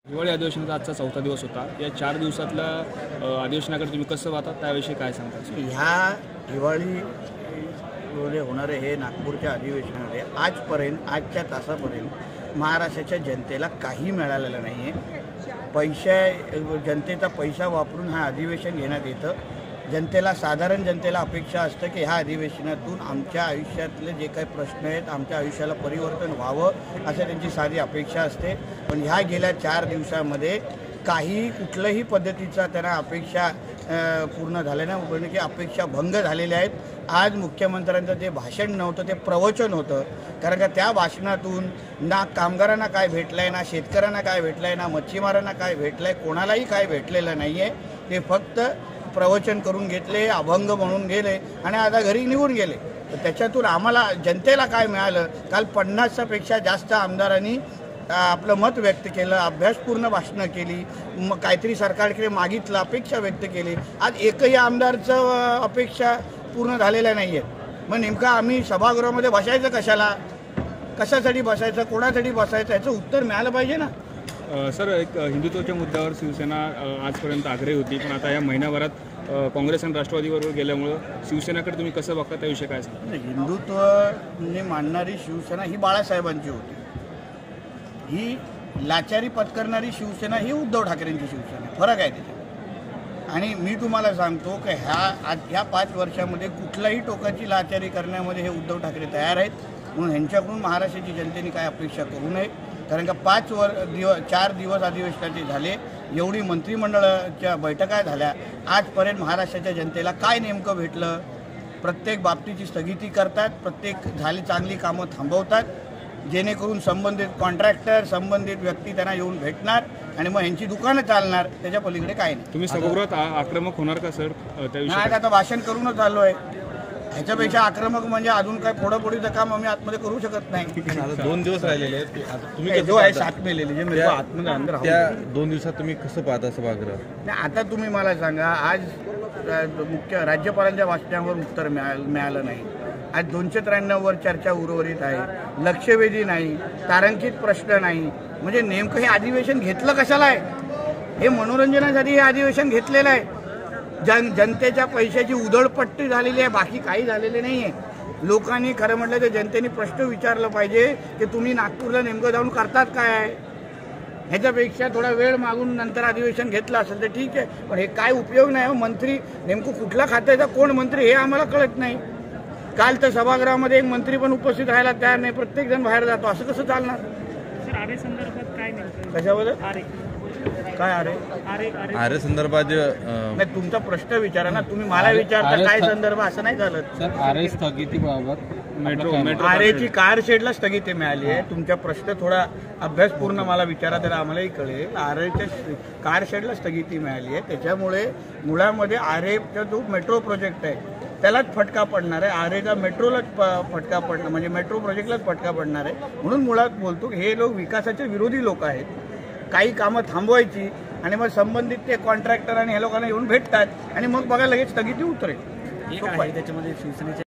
हिवाळी अधिवेशनाचा आजचा चौथा दिवस होता। या 4 दिवसातल्या अधिवेशनाकडे तुम्ही कसं पाहता, त्याविषयी काय सांगता? ह्या हिवाळीमध्ये होणारे हे नागपूरच्या अधिवेशनामध्ये आजपर्यंत आजच्या तासापर्यंत महाराष्ट्राच्या जनतेला काही मिळालेलं नाही आहे। जनतेचा पैसा वापरून हा अधिवेशन घेण्यात येतं। साधारण जनतेला अपेक्षा असतं की ह्या अधिवेशनातून आमच्या आयुष्यातले जे काही प्रश्न आहेत, आमच्या आयुष्याला परिवर्तन व्हावं असं त्यांची साधी अपेक्षा असते। पण ह्या गेल्या 4 दिवसामध्ये काही कुठल्याही पद्धतीचा त्यांना अपेक्षा पूर्ण झाल्या नाही, कारण की अपेक्षा भंग झालेल्या आहेत। आज मुख्यमंत्र्यांचं ते भाषण नव्हतं, ते प्रवचन होतं। कारण का त्या भाषणातून ना कामगारांना काय भेटलं आहे, ना शेतकऱ्यांना काय भेटलं आहे, ना मच्छीमारांना काय भेटलं आहे, कोणालाही काय भेटलेलं नाही आहे। ते फक्त प्रवचन करून घेतले, अभंग म्हणून गेले आणि आता घरी निघून गेले। तर त्याच्यातून आम्हाला जनतेला काय मिळालं? काल 50पेक्षा जास्त आमदारांनी आपलं मत व्यक्त केलं, अभ्यासपूर्ण भाषणं केली, मग काहीतरी सरकारकडे मागितलं, अपेक्षा व्यक्त केली। आज एकही आमदारचं अपेक्षा पूर्ण झालेल्या नाही आहेत। मग नेमकं आम्ही सभागृहामध्ये बसायचं कशाला, कशासाठी बसायचं, कोणासाठी बसायचं, याचं उत्तर मिळालं पाहिजे ना। सर, एक हिंदुत्वाच्या मुद्द्यावर शिवसेना आजपर्यंत आग्रही होती, पण आता या महिन्याभरात काँग्रेस आणि राष्ट्रवादीबरोबर गेल्यामुळं शिवसेनाकडे तुम्ही कसं बघता, त्याविषयी काय सांगता? हिंदुत्वने मानणारी शिवसेना ही बाळासाहेबांची होती, ही लाचारी पत्करणारी शिवसेना ही उद्धव ठाकरेंची शिवसेना, फरक आहे त्याच्यात। आणि मी तुम्हाला सांगतो की ह्या 5 वर्षामध्ये कुठल्याही टोकाची लाचारी करण्यामध्ये हे उद्धव ठाकरे तयार आहेत। म्हणून ह्यांच्याकडून महाराष्ट्राची जनतेने काय अपेक्षा करू नये। कारण का 4 दिवस अधिवेशनाचे झाले, एवढी मंत्रिमंडळाच्या बैठका झाल्या, आजपर्यंत महाराष्ट्राच्या जनतेला काय नेमकं भेटलं? प्रत्येक बाबतीची स्थगिती करतात, प्रत्येक झाली चांगली कामं थांबवतात, जेणेकरून संबंधित कॉन्ट्रॅक्टर, संबंधित व्यक्ती त्यांना येऊन भेटणार आणि मग यांची दुकानं चालणार, त्याच्या पलीकडे काय नाही। तुम्ही सभागृहात आक्रमक होणार का सर? त्याविषयी आता भाषण करूनच आलो आहे। ह्याच्यापेक्षा आक्रमक म्हणजे अजून काय फोडाफोडीचं काम आम्ही आतमध्ये करू शकत नाही। 2 दिवस राहिलेले आहेत, तुम्ही जो आहे 7 मेलेले जे मेरे आतमध्ये अंदर त्या 2 दिवसात तुम्ही कसं पाहता सभागृह? नाही, आता तुम्ही मला सांगा, आज मुख्य राज्यपालांच्या भाषणावर उत्तर मिळालं नाही। आज 293 वर चर्चा उर्वरित आहे, लक्षवेधी नाही, तारांकित प्रश्न नाही। म्हणजे नेमकं हे अधिवेशन घेतलं कशाला आहे? हे मनोरंजनासाठी हे अधिवेशन घेतलेलं आहे। जनतेच्या पैशाची उधळपट्टी झालेली आहे, बाकी काही झालेले नाही आहे। लोकांनी खरं म्हटलं तर जनतेने प्रश्न विचारलं पाहिजे की तुम्ही नागपूरला नेमकं जाऊन करतात काय? ह्याच्यापेक्षा थोडा वेळ मागून नंतर अधिवेशन घेतलं असेल तर ठीक आहे, पण हे काय उपयोग नाही हो। मंत्री नेमकं कुठला खात्याचा कोण मंत्री हे आम्हाला कळत नाही। काल तर सभागृहामध्ये एक मंत्री पण उपस्थित राहायला तयार नाही, प्रत्येक जण बाहेर जातो, असं कसं चालणार? सर, आरे संदर्भात काय नेमकं? कशाबद्दल? काय आरे संदर्भात नाही, तुमचा प्रश्न विचारा ना, तुम्ही मला विचारता काय संदर्भ, असं नाही झालं। सर, आरे स्थगितीबाबत मेट्रो आरेची कारशेडला स्थगिती मिळाली आहे। तुमचा प्रश्न थोडा अभ्यासपूर्ण मला विचारा तर आम्हालाही कळेल। आरेच्या कारशेडला स्थगिती मिळाली आहे, त्याच्यामुळे मुळामध्ये आरेचा जो मेट्रो प्रोजेक्ट आहे त्यालाच फटका पडणार आहे। आरेचा मेट्रोलाच फटका पडणार, म्हणजे मेट्रो प्रोजेक्टलाच फटका पडणार आहे। म्हणून मुळात बोलतो की हे लोक विकासाचे विरोधी लोक आहेत। काही कामं थांबवायची आणि मग संबंधित ते कॉन्ट्रॅक्टर आणि ह्या लोकांना येऊन भेटतात आणि मग बघा लगेच स्थगिती उतरेल। त्याच्यामध्ये शिवसेनेच्या